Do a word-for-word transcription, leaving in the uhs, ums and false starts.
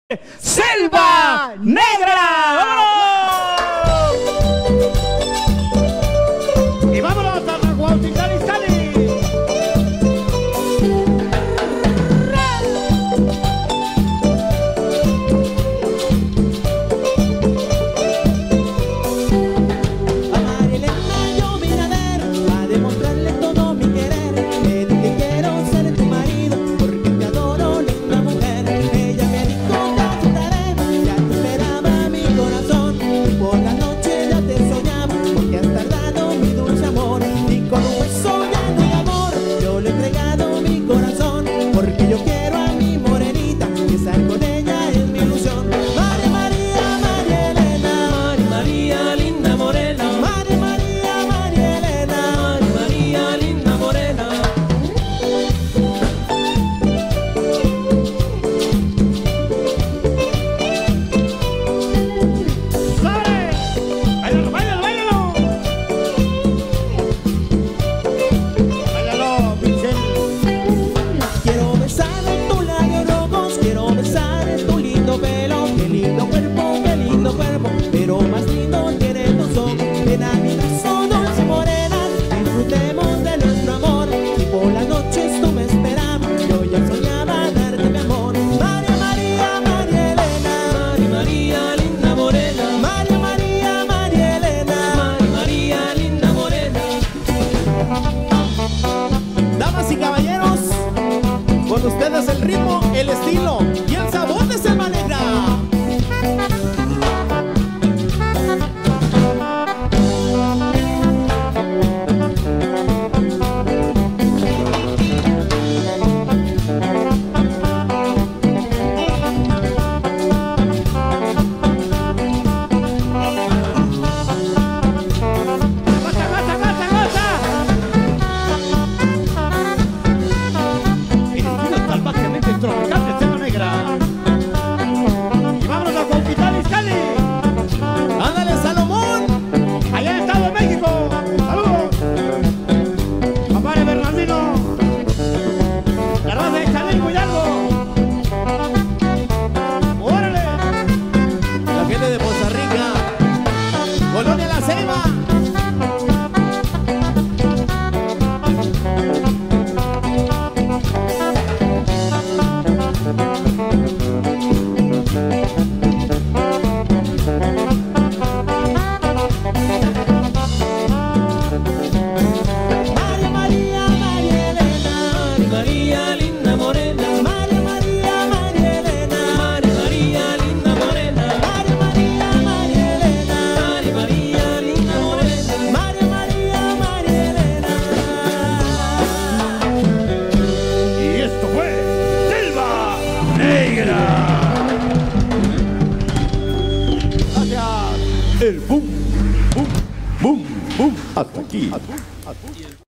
Selva Negra. ¡Vámonos! Y vámonos a Huautitlán Izcalli. A Marielena yo vine a ver, a demostrarle todo mi querer. Le dije quiero ser tu marido, porque te adoro, linda mujer. Ella me dijo te aceptaré, ya te esperaba mi corazón. Y por la noche ya te soñaba, porque has tardado mi dulce amor. Y con un beso lleno de amor, yo le he entregado mi corazón. Porque yo quiero a mi morenita, y estar con ella es mi ilusión. María, María, Marielena, María, María, linda morena. María, María, Marielena, María, María, linda morena. ¡Sale! ¡Báilalo, báilalo, báilalo! ¡Báilalo, Michelle! Quiero besar tus labios rojos, quiero besar tu lindo pelo. Qué lindo cuerpo, qué lindo cuerpo, pero más lindo tiene tus ojos. Ven a mi brazo, dulce morena, disfrutemos de nuestro amor. Y por las noches tú me esperabas, yo ya soñaba darte mi amor. María, María, Marielena, María, María, linda morena. María, María, Marielena, María, María, linda morena. Damas y caballeros, con ustedes el ritmo, el estilo y el sabor de Selva Negra. ¡Goza, goza, goza, goza! Y dirigido salvajemente tropical de Selva Negra. Y vámonos a Huautitlán Izcalli. ¡Ándale, Salomón! Allá en Estado de México. ¡Saludos! Compadre Bernardino. La raza de Chalengo y algo. ¡Órale! La gente de Costa Rica, Colonia La Ceiba. María, María, Marielena, María, María, linda morena. María, María, Marielena, María, María, linda morena. María, María, Marielena, María, María, linda morena. María, María, Marielena. Y esto fue Selva Negra. Gracias. El boom, boom, boom, boom. Hasta aquí.